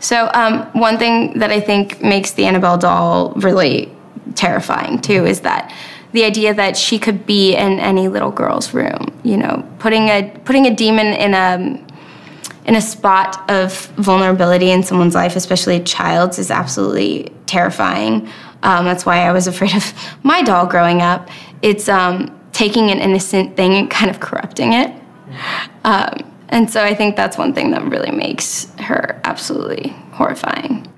So one thing that I think makes the Annabelle doll really terrifying, too, is that the idea that she could be in any little girl's room, you know, putting a demon in a spot of vulnerability in someone's life, especially a child's, is absolutely terrifying. That's why I was afraid of my doll growing up. It's taking an innocent thing and kind of corrupting it. And so I think that's one thing that really makes her absolutely horrifying.